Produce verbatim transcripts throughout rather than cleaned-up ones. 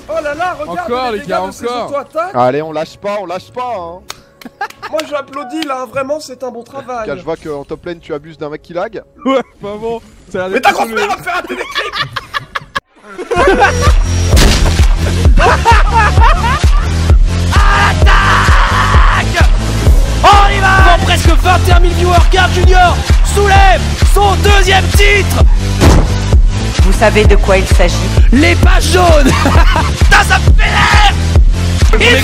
Oh là là, regarde Encore, les les dégâts gars, de ces encore. auto-attaques. Allez, on lâche pas, on lâche pas hein. Moi j'applaudis là, vraiment c'est un bon travail. Car je vois qu'en top lane tu abuses d'un mec qui lag. Ouais, pas bon. Ça a l'air Mais ta d'être grand-mère va me faire un télécrip. On y va. Devant presque vingt et un mille viewers, Carl Junior soulève son deuxième titre. Vous savez de quoi il s'agit? Les pages jaunes. Ça, ça me fait l'air. Il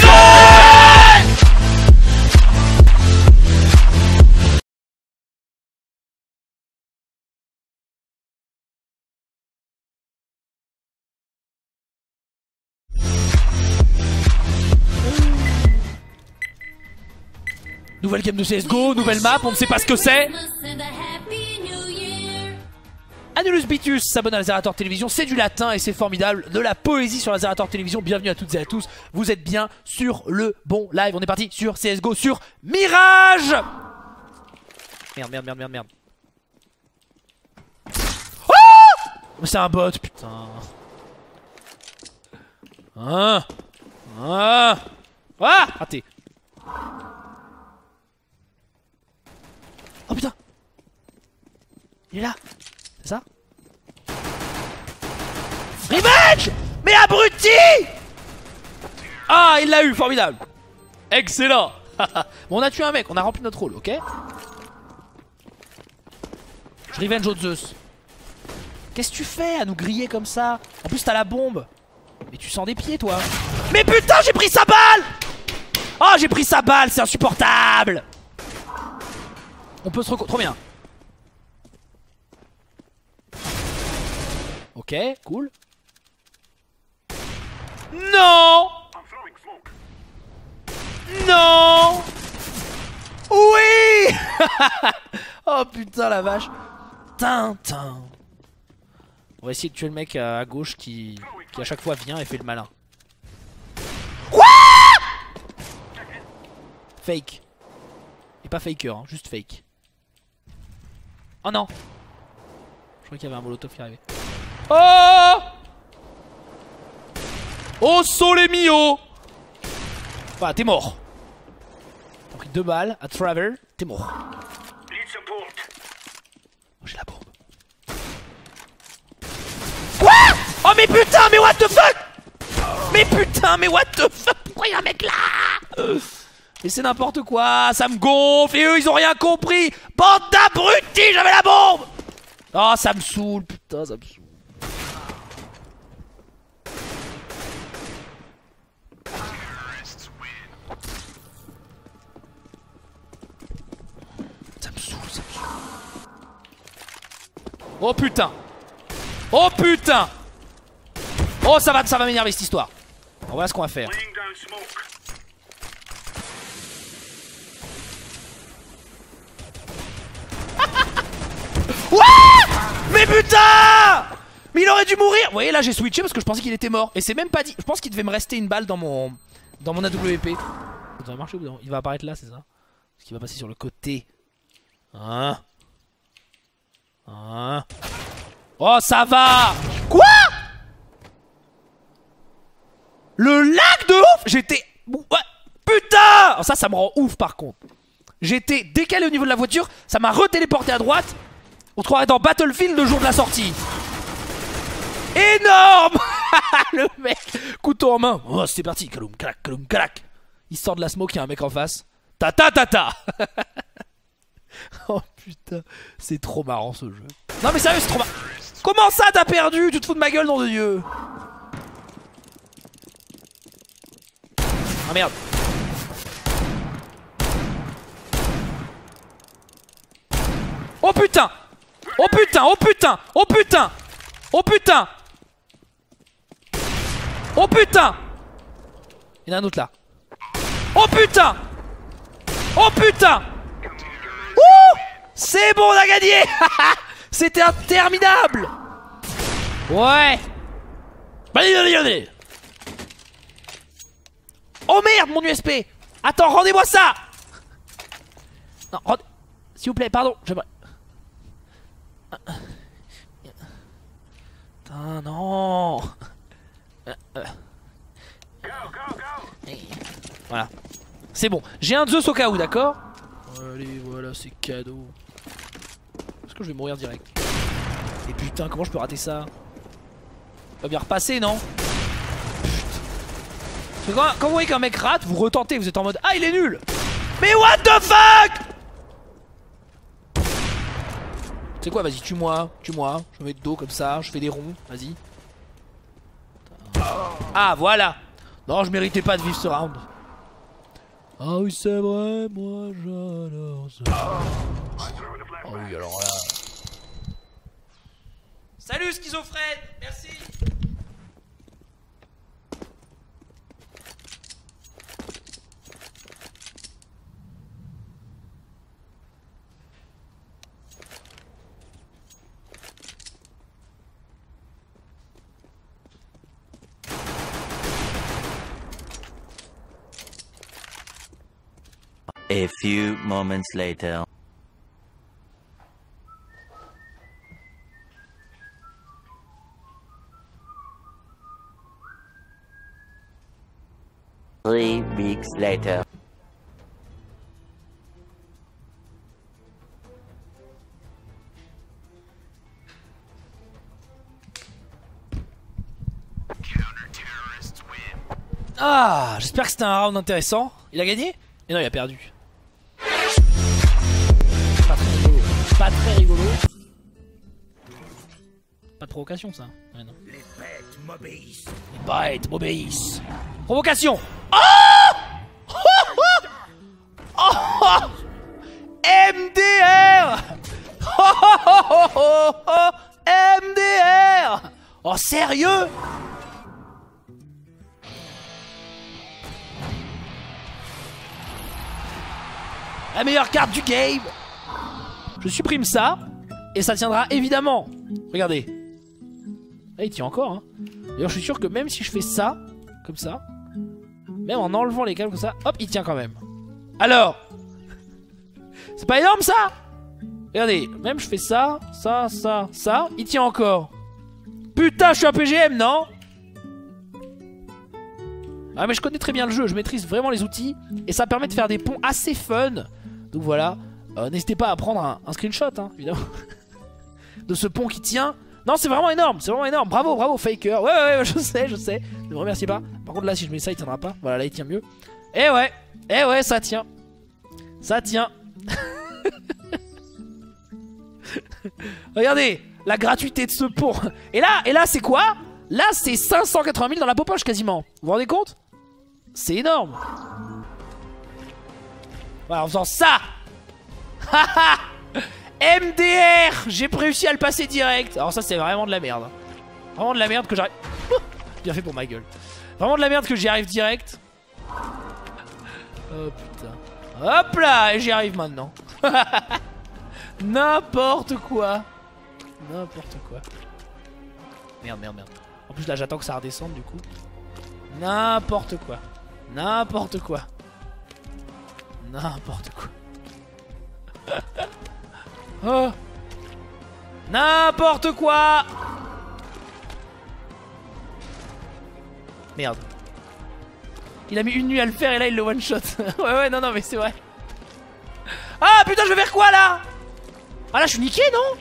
Nouvelle game de C S G O, nouvelle map, on ne sait pas ce que c'est. Annulus Bitus s'abonne à Lazerator Télévision, c'est du latin et c'est formidable. De la poésie sur Lazerator Télévision, bienvenue à toutes et à tous. Vous êtes bien sur le bon live, on est parti sur C S G O, sur Mirage. Merde, merde, merde, merde, merde. Oh, c'est un bot, putain. Hein. Ah. Ah, raté. Oh putain. Il est là. C'est ça? Revenge. Mais abruti. Ah, il l'a eu, formidable. Excellent. Bon, on a tué un mec, on a rempli notre rôle, ok? Je revenge au Zeus. Qu'est-ce que tu fais à nous griller comme ça? En plus t'as la bombe. Mais tu sens des pieds toi. Mais putain, j'ai pris sa balle. Oh, j'ai pris sa balle, c'est insupportable. On peut se recon... Trop bien. Ok, cool. Non. Non. Oui. Oh putain la vache. Tintin. On va essayer de tuer le mec à gauche qui, qui à chaque fois vient et fait le malin. Quoi? Fake. Et pas faker, hein, juste fake. Oh non. Je crois qu'il y avait un molotov qui arrivait. Oh. Oh sole mio. Bah t'es mort. T'as pris deux balles à Travel, t'es mort. Oh, j'ai la bombe. Quoi? Oh mais putain, mais what the fuck? Mais putain, mais what the fuck? Pourquoi y'a un mec là? Mais c'est n'importe quoi, ça me gonfle et eux ils ont rien compris. Bande d'abrutis, j'avais la bombe. Oh ça me saoule, putain ça me saoule. Ça me saoule, ça me saoule. Oh putain. Oh putain. Oh ça va, ça va m'énerver cette histoire. Alors, voilà ce qu'on va faire. Ouais. Mais putain. Mais il aurait dû mourir. Vous voyez là j'ai switché parce que je pensais qu'il était mort. Et c'est même pas dit. Je pense qu'il devait me rester une balle dans mon Dans mon A W P. Ça devrait marcher ou non? Il va apparaître là, c'est ça? Parce qu'il va passer sur le côté. Hein? Hein? Oh ça va. Quoi? Le lag de ouf. J'étais... Ouais. Putain. Alors ça, ça me rend ouf par contre. J'étais décalé au niveau de la voiture. Ça m'a retéléporté à droite. On se croirait dans Battlefield le jour de la sortie. Énorme. Le mec, couteau en main. Oh c'est parti. Kaloum, kalak, kaloum, kalak. Il sort de la smoke, il y a un mec en face. Ta ta ta ta. Oh putain. C'est trop marrant ce jeu. Non mais sérieux, c'est trop marrant. Comment ça t'as perdu? Tu te fous de ma gueule, nom de Dieu. Ah merde. Oh putain. Oh putain, oh putain, oh putain. Oh putain. Oh putain. Il y en a un autre là. Oh putain. Oh putain. Ouh. C'est bon, on a gagné. C'était interminable. Ouais. Oh merde, mon U S P. Attends, rendez-moi ça. Non, rend... s'il vous plaît, pardon, j'aimerais... Putain, non. Voilà. C'est bon. J'ai un Zeus au cas où, d'accord? Allez, voilà, c'est cadeau. Est-ce que je vais mourir direct? Et putain, comment je peux rater ça? Ça va bien repasser, non? Putain. Quand, quand vous voyez qu'un mec rate, vous retentez, vous êtes en mode ah, il est nul! Mais what the fuck! C'est quoi, vas-y, tue-moi, tue-moi. Je me mets de dos comme ça, je fais des ronds, vas-y. Ah, voilà. Non, je méritais pas de vivre ce round. Ah oui, c'est vrai, moi j'adore ça. Ah oui, alors là. Salut, schizophrène, merci. A few moments later. Three weeks later. Ah, j'espère que c'était un round intéressant. Il a gagné? Et non, il a perdu. Pas très rigolo. Pas très rigolo. Pas de provocation, ça. Ouais, non. Les bêtes m'obéissent. Les bêtes m'obéissent. Provocation. Oh, oh, oh, M D R. Oh, oh, oh, oh, oh, M D R. Oh, sérieux? La meilleure carte du game. Je supprime ça. Et ça tiendra évidemment. Regardez. Ah, il tient encore hein. D'ailleurs je suis sûr que même si je fais ça, comme ça, même en enlevant les câbles comme ça, hop, il tient quand même. Alors, c'est pas énorme ça? Regardez, même je fais ça, ça, ça, ça, il tient encore. Putain, je suis un P G M, non? Ah mais je connais très bien le jeu, je maîtrise vraiment les outils. Et ça permet de faire des ponts assez fun. Donc voilà, euh, n'hésitez pas à prendre un, un screenshot hein, évidemment. De ce pont qui tient. Non c'est vraiment énorme, c'est vraiment énorme. Bravo, bravo Faker. Ouais ouais ouais, je sais, je sais. Ne me remerciez pas. Par contre là si je mets ça il tiendra pas. Voilà là il tient mieux. Eh ouais, eh ouais ça tient. Ça tient. Regardez la gratuité de ce pont. Et là, et là c'est quoi? Là c'est cinq cent quatre-vingt mille dans la poche quasiment. Vous vous rendez compte? C'est énorme. Voilà, en faisant ça. Haha. M D R. J'ai réussi à le passer direct. Alors ça c'est vraiment de la merde. Vraiment de la merde que j'arrive. Bien fait pour ma gueule. Vraiment de la merde que j'y arrive direct. Oh putain. Hop là. Et j'y arrive maintenant. N'importe quoi. N'importe quoi. Merde merde merde. En plus là j'attends que ça redescende du coup. N'importe quoi. N'importe quoi. N'importe quoi. Oh. N'importe quoi. Merde. Il a mis une nuit à le faire et là il le one shot. Ouais ouais non non mais c'est vrai. Ah putain je vais vers quoi là? Ah là je suis niqué non?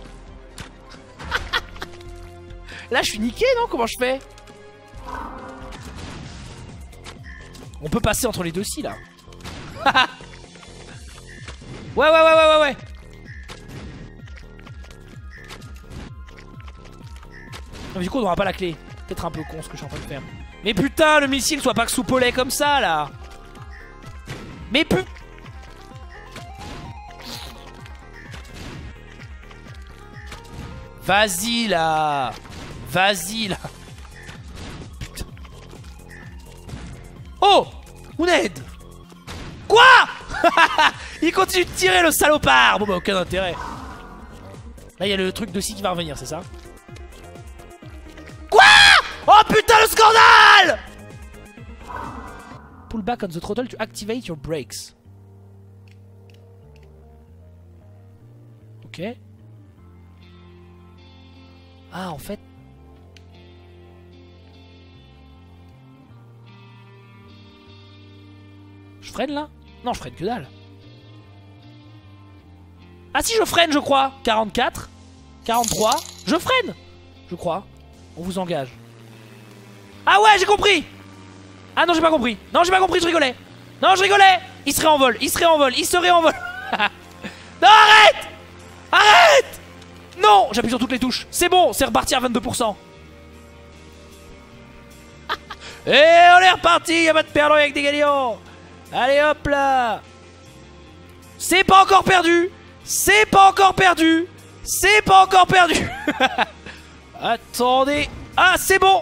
Là je suis niqué non? Comment je fais? On peut passer entre les deux si là. Ouais ouais ouais ouais ouais ouais. Non, du coup on n'aura pas la clé. Peut-être un peu con ce que je suis en train de faire. Mais putain le missile soit pas que soupolé comme ça là. Mais putain. Vas-y là. Vas-y là. Putain. Oh Ouned. Quoi? Il continue de tirer le salopard. Bon bah aucun intérêt. Là il y a le truc de scie qui va revenir c'est ça? Quoi? Oh putain le scandale. Pull back on the throttle to activate your brakes. Ok. Ah en fait. Je freine là? Non, je freine que dalle. Ah si, je freine, je crois. quarante-quatre, quarante-trois. Je freine, je crois. On vous engage. Ah ouais, j'ai compris. Ah non, j'ai pas compris. Non, j'ai pas compris, je rigolais. Non, je rigolais. Il serait en vol, il serait en vol, il serait en vol. Non, arrête. Arrête. Non, j'appuie sur toutes les touches. C'est bon, c'est reparti à vingt-deux pour cent. Et on est reparti, y'a pas de perdant avec des gagnants. Allez hop là. C'est pas encore perdu. C'est pas encore perdu. C'est pas encore perdu. Attendez. Ah, c'est bon.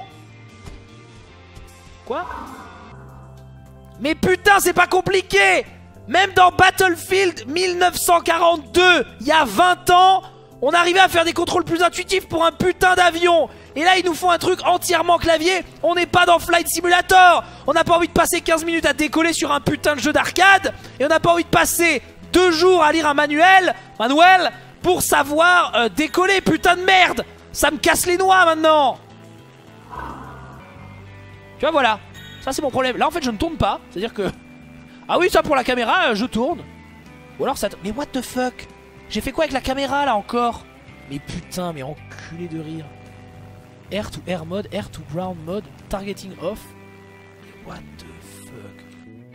Quoi? Mais putain, c'est pas compliqué. Même dans Battlefield mille neuf cent quarante-deux, il y a vingt ans, on arrivait à faire des contrôles plus intuitifs pour un putain d'avion. Et là, ils nous font un truc entièrement clavier. On n'est pas dans Flight Simulator. On n'a pas envie de passer quinze minutes à décoller sur un putain de jeu d'arcade. Et on n'a pas envie de passer deux jours à lire un manuel, manuel pour savoir euh, décoller. Putain de merde. Ça me casse les noix maintenant. Tu vois, voilà. Ça, c'est mon problème. Là, en fait, je ne tourne pas. C'est-à-dire que... Ah oui, ça, pour la caméra, euh, je tourne. Ou alors ça... Mais what the fuck? J'ai fait quoi avec la caméra, là, encore? Mais putain, mais enculé de rire. Air to air mode, air to ground mode, targeting off. What the fuck?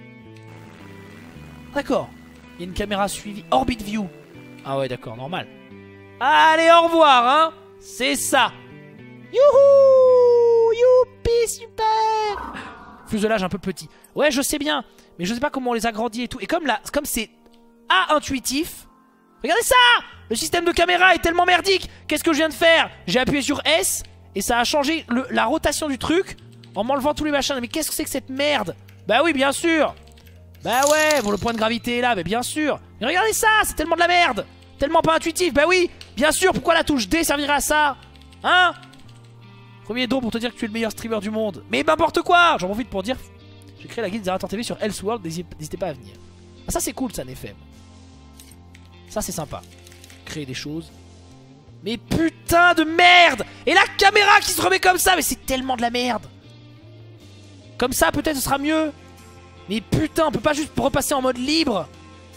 D'accord. Il y a une caméra suivie. Orbit view. Ah ouais, d'accord, normal. Allez, au revoir, hein. C'est ça. Youhou. Youpi, super. Fuselage un peu petit. Ouais, je sais bien. Mais je sais pas comment on les agrandit et tout. Et comme là, comme c'est A-intuitif. Regardez ça. Le système de caméra est tellement merdique. Qu'est-ce que je viens de faire? J'ai appuyé sur S. Et ça a changé le, la rotation du truc en m'enlevant tous les machins. Mais qu'est-ce que c'est que cette merde? Bah oui, bien sûr. Bah ouais, bon, le point de gravité est là, mais bien sûr. Mais regardez ça, c'est tellement de la merde. Tellement pas intuitif. Bah oui, bien sûr, pourquoi la touche D servirait à ça? Hein? Premier don pour te dire que tu es le meilleur streamer du monde. Mais n'importe quoi. J'en profite pour dire, j'ai créé la guide Zerator T V sur Elseworld, n'hésitez pas à venir. Ah, ça c'est cool, ça, N F M. Ça c'est sympa. Créer des choses. Mais putain de merde. Et la caméra qui se remet comme ça. Mais c'est tellement de la merde. Comme ça peut-être ce sera mieux. Mais putain, on peut pas juste repasser en mode libre.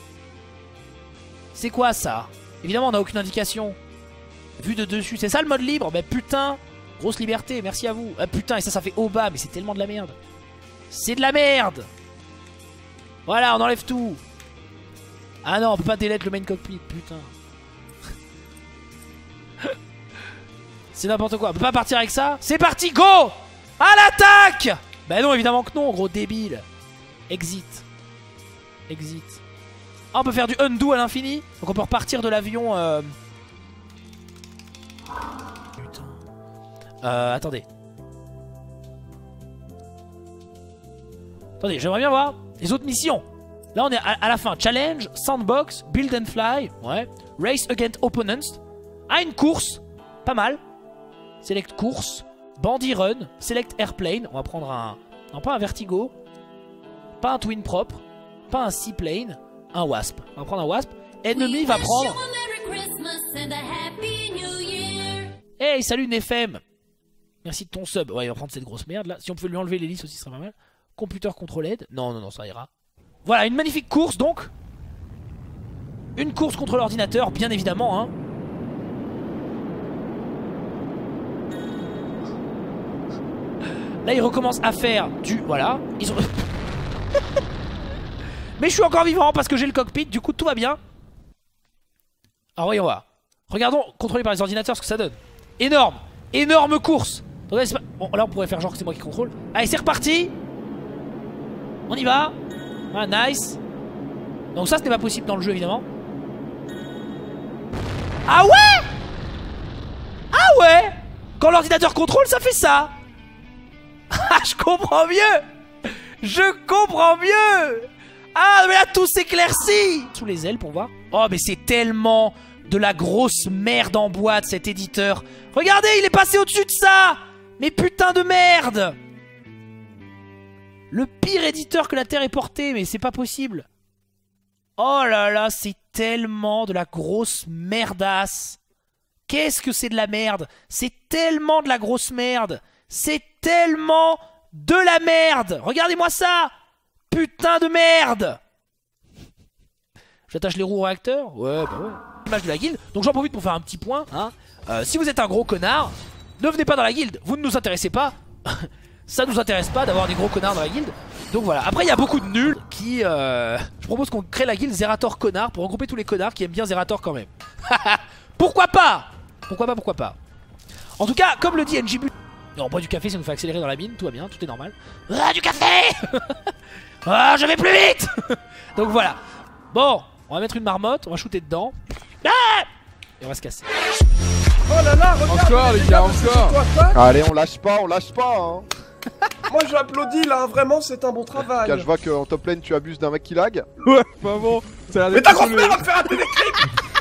C'est quoi ça? Évidemment on n'a aucune indication. Vue de dessus, c'est ça le mode libre? Mais putain, grosse liberté, merci à vous. Ah putain, et ça ça fait haut bas. Mais c'est tellement de la merde. C'est de la merde. Voilà, on enlève tout. Ah non, on peut pas delete le main cockpit. Putain. C'est n'importe quoi, on peut pas partir avec ça. C'est parti, go. À l'attaque. Bah non, évidemment que non, gros débile. Exit. Exit. Ah, on peut faire du undo à l'infini. Donc on peut repartir de l'avion euh... Putain. Euh, attendez. Attendez, j'aimerais bien voir les autres missions. Là on est à, à la fin. Challenge, Sandbox, Build and Fly. Ouais. Race Against Opponents. Ah, une course. Pas mal. Select course. Bandit Run. Select Airplane. On va prendre un... Non, pas un Vertigo. Pas un Twin propre. Pas un Seaplane. Un Wasp. On va prendre un Wasp. Ennemi va prendre... Hey, salut N F M. Merci de ton sub. Ouais, il va prendre cette grosse merde là. Si on pouvait lui enlever l'hélice aussi, ce serait pas mal. Computer contrôled. Non, non, non, ça ira. Voilà, une magnifique course donc. Une course contre l'ordinateur, bien évidemment, hein. Là, ils recommencent à faire du... Voilà. Ils ont... Mais je suis encore vivant parce que j'ai le cockpit. Du coup, tout va bien. Alors, voyons voir. Regardons, contrôlé par les ordinateurs, ce que ça donne. Énorme. Énorme course. Attendez, pas... Bon, là, on pourrait faire genre que c'est moi qui contrôle. Allez, c'est reparti. On y va. Ah, nice. Donc ça, ce n'est pas possible dans le jeu, évidemment. Ah ouais. Ah ouais. Quand l'ordinateur contrôle, ça fait ça. Ah, je comprends mieux. Je comprends mieux. Ah, mais là, tout s'éclaircit. Sous les ailes pour voir. Oh, mais c'est tellement de la grosse merde en boîte, cet éditeur. Regardez, il est passé au-dessus de ça. Mais putain de merde. Le pire éditeur que la Terre ait porté, mais c'est pas possible. Oh là là, c'est tellement de la grosse merdasse. Qu'est-ce que c'est de la merde? C'est tellement de la grosse merde. C'est tellement de la merde. Regardez-moi ça. Putain de merde! J'attache les roues au réacteur? Ouais, bah ouais. Image de la guilde. Donc j'en profite pour faire un petit point. Hein. Euh, si vous êtes un gros connard, ne venez pas dans la guilde. Vous ne nous intéressez pas. Ça nous intéresse pas d'avoir des gros connards dans la guilde. Donc voilà. Après il y a beaucoup de nuls qui... Euh... Je propose qu'on crée la guilde Zerator Connard pour regrouper tous les connards qui aiment bien Zerator quand même. Pourquoi pas? Pourquoi pas, pourquoi pas. En tout cas, comme le dit N J B... On boit du café, ça nous fait accélérer dans la mine. Tout va bien, tout est normal. Ah, du café. Ah, je vais plus vite. Donc voilà. Bon, on va mettre une marmotte, on va shooter dedans. Ah, et on va se casser. Oh là là, regarde. Encore, les gars, encore. Toi, toi. Allez, on lâche pas, on lâche pas hein. Moi j'applaudis là, vraiment c'est un bon travail. Car je vois qu'en top lane tu abuses d'un mec qui lag. Ouais, pas bon. Ça a l'air Mais ta d'être grosse mère va me faire un téléclip.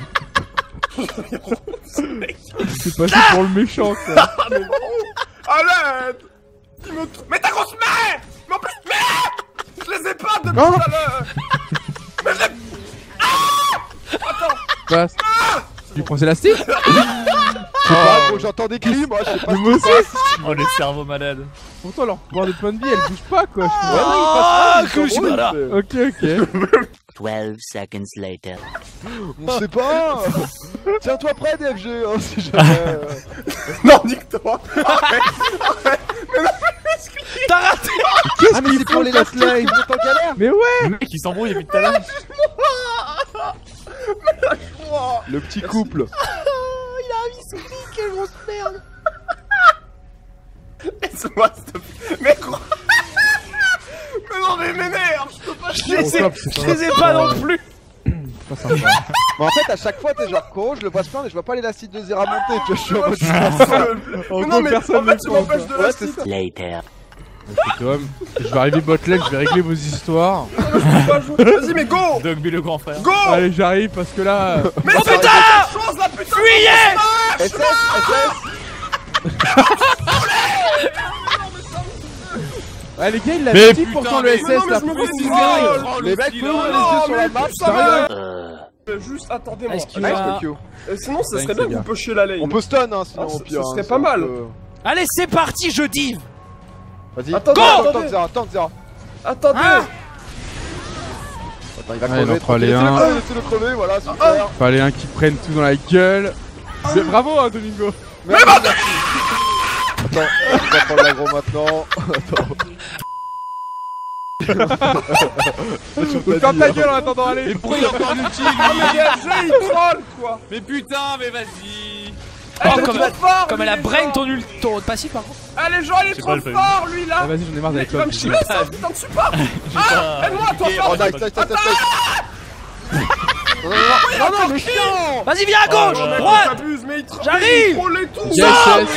C'est passé pour le méchant, quoi. Ah mais bon. À l'aide. Il me... Mais ta grosse mère. Mais en plus, merde. Je les ai pas depuis Oh. tout à l'heure. Mais je les... Passe. Du prends élastique? Je sais pas, gros, j'entends des cris, moi je sais pas. Mais moi aussi. Oh les cerveaux malades. Pourtant leur pouvoir de point de vie elle bouge pas quoi. Je trouve. Ah, que je Oh, suis là. c'est- Ok ok. Twelve seconds later. On sait pas. Tiens-toi prêt D F G hein, si jamais. euh. Non, nique-toi. T'as raté. Ah mais c'est pour les last lives, vous êtes en galère. Mais ouais. Le mec il s'embrouille depuis tout à l'heure. Le petit couple. Quelle grosse merde. Laisse-moi s'il te plaît. Mais quoi. Mais non mais m'énerve. Je peux pas. Je les ai, je les ai pas non plus. Pas sympa. Mais en fait à chaque fois t'es genre Koro, je le vois se plaindre et je vois pas l'élastique de Zera monter, tu vois, je suis en mode. En Mais gros non mais personne en fait ne tu m'empêches de Ouais, la c'est ça. Later. Écoute, homme, je vais arriver bot lane, je vais régler vos histoires. Vas-y mais go. Dogby le grand frère. Go. Allez j'arrive parce que là. euh, Mais Oh c'est putain. quelque chose là putain. Fuyez. S S, S S. Ouais les gars il l'a Mais dit putain, pourtant le mais- S Mais non S mais là. je me Pourquoi fais c'est si sérieux? mal. Les mecs, faut ouvrir les Non yeux sur mais la map, plus ça va. Euh. Juste attendez-moi. Est-ce qu'il Nice va... Tokyo. Euh, Sinon ça Thanks, serait bien les que gars. vous pushiez la lane. On peut stun hein sinon Ah, au ce- pire. ce hein, serait c'est pas un mal. peu- Allez c'est parti, je div. Vas-y. Attendez, Attends, attendez. attends Zera, attends Zera. Attendez. Ah. Attends, il va Ouais, il en crever. fera les Laissez-le uns. crever, laissez-le crever, voilà, super. Fallait un qui prenne tout dans la gueule. C'est bravo hein Domingo. Mais attends, on va prendre l'aggro maintenant. Donc ferme ta gueule en attendant aller. Mais pourquoi il est encore utile Ah mais D F G il troll quoi. Mais putain mais vas-y. Oh, Elle est comme, trop fort, comme lui, elle a les brain gens. ton, ul- ton passif par contre. Ah les gens il est J'ai trop pas le fait. fort lui là. Ah vas-y j'en ai marre Il avec va toi. me chiller ça putain de support. Ah, Aide-moi toi ok, fort. Oh nice, nice, nice, nice, nice. Non, non, non, non, non, mais chiant. Vas-y viens à gauche, Oh là là. droite. T'abuses mais il troll. J'arrive. Il troll et tout. Yes yes.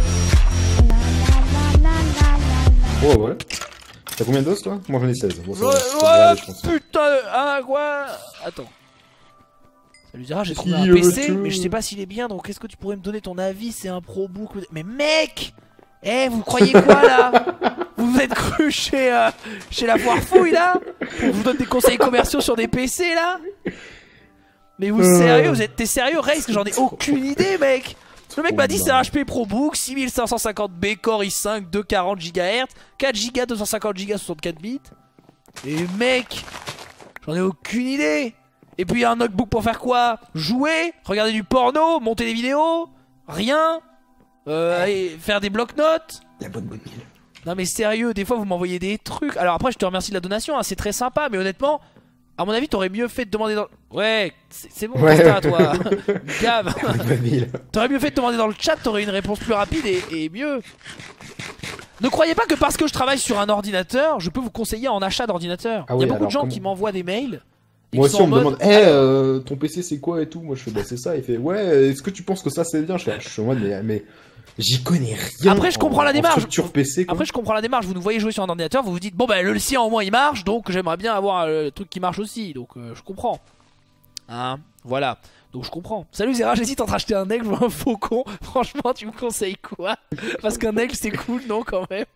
Oh ouais. T'as combien de doses toi? Moi j'en ai seize. Bon, ça va, Ouais, ça va aller, je pense. putain de... Ah quoi. Attends. Ça lui dira j'ai trouvé un Qui P veut C tout mais je sais pas s'il est bien donc est-ce que tu pourrais me donner ton avis? C'est un pro book. Mais mec. Eh vous croyez quoi là? Vous vous êtes cru chez, euh, chez la foire fouille là? On vous donne des conseils commerciaux sur des P C là? Mais vous sérieux? Vous êtes t'es sérieux Rex? J'en ai aucune idée mec. Le mec m'a dit c'est un H P ProBook, six mille cinq cent cinquante B Core i cinq, deux cent quarante gigahertz, quatre giga, deux cent cinquante giga, soixante-quatre bits. Et mec, j'en ai aucune idée. Et puis un notebook pour faire quoi? Jouer? Regarder du porno? Monter des vidéos? Rien? Euh, aller faire des bloc-notes? La bonne bonne mille. Non mais sérieux, des fois vous m'envoyez des trucs. Alors après je te remercie de la donation, hein, c'est très sympa, mais honnêtement, à mon avis t'aurais mieux fait de demander dans... Ouais, c'est c'est bon, Ouais. Costa, toi. Gave. Bonne mille. T'aurais mieux fait de demander dans le chat, t'aurais une réponse plus rapide et, et mieux. Ne croyez pas que parce que je travaille sur un ordinateur, je peux vous conseiller en achat d'ordinateur. Ah Il y oui, a beaucoup de alors gens comment- qui m'envoient des mails. et Moi qui aussi sont on en me mode, demande, eh euh, ton P C c'est quoi et tout? Moi je fais bah c'est ça. Il fait ouais, est-ce que tu penses que ça c'est bien? Je fais, je suis en mode mais, mais j'y connais rien. Après, je comprends en- la en démarche. Structure P C quoi. Après je comprends la démarche, vous nous voyez jouer sur un ordinateur, vous vous dites bon bah le sien au moins il marche, donc j'aimerais bien avoir euh, le truc qui marche aussi, donc euh, je comprends. Hein, voilà, donc je comprends. Salut Zera, j'hésite entre acheter un aigle ou un faucon, franchement tu me conseilles quoi? Parce qu'un aigle c'est cool non quand même?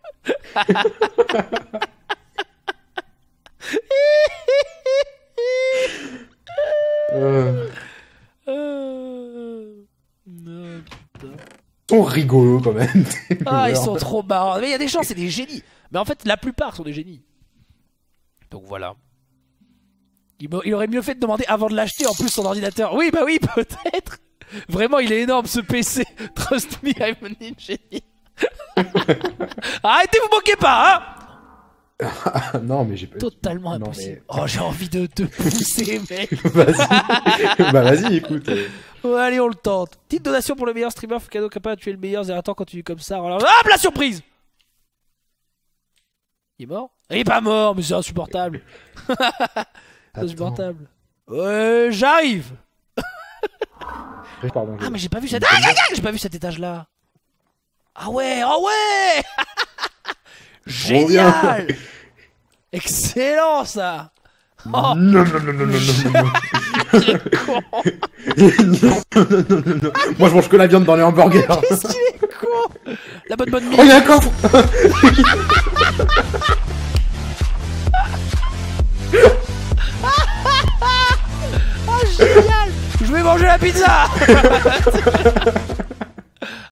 Euh, Euh... non, putain. Ils sont rigolos quand même. Ah ils sont trop marrants, mais il y a des gens c'est des génies. Mais en fait la plupart sont des génies. Donc voilà. Il, il aurait mieux fait de demander avant de l'acheter en plus son ordinateur. Oui, bah oui, peut-être. Vraiment, il est énorme ce P C. Trust me, I'm an engineer. Arrêtez, vous moquez pas, hein. Ah, non, mais j'ai pas. Totalement Non, impossible. mais- Oh, j'ai envie de te pousser, mec. Vas-y. Bah vas-y, écoute. euh. Ouais, allez, on le tente. Petite donation pour le meilleur streamer, cadeau capable de tuer le meilleur. Zerator continue comme ça. Alors, hop, la surprise. Il est mort? Il est pas mort, mais c'est insupportable. C'est insupportable. Euh, j'arrive. Pardon. Ah, mais j'ai pas vu cet. Ah, ah, ah, j'ai pas vu cet étage-là. Ah ouais, ah ouais. Génial. Excellent ça. Oh. Non, non, non, non, non, non, non, non. Con. non, non, non, non, non. Moi, je mange que la viande dans les hamburgers. Qu'est-ce qu'il est con. La bonne bonne mine. Oh, il y a un coffre. Ah, génial. Je vais manger la pizza.